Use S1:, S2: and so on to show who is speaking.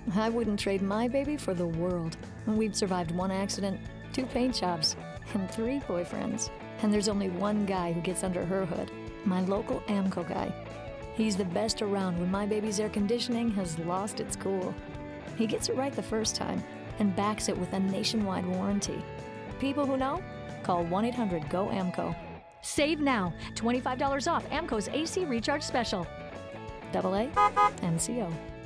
S1: I wouldn't trade my baby for the world. We've survived 1 accident, 2 paint jobs, and 3 boyfriends. And there's only one guy who gets under her hood, my local AAMCO guy. He's the best around when my baby's air conditioning has lost its cool. He gets it right the first time and backs it with a nationwide warranty. People who know? Call 1-800-GO-AAMCO.
S2: Save now, $25 off AAMCO's AC Recharge Special.
S1: AAMCO.